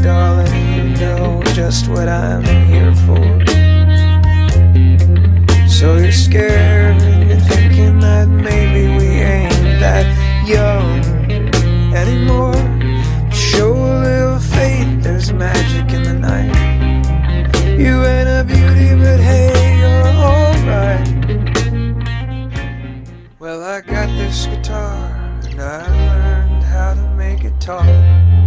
darling, you know just what I'm here for. So you're scared and you're thinking that maybe we ain't that young anymore. Show a little faith, there's magic in the night. You ain't a beauty, but hey, you're alright. Well, I got this guitar and I learned how to make it talk.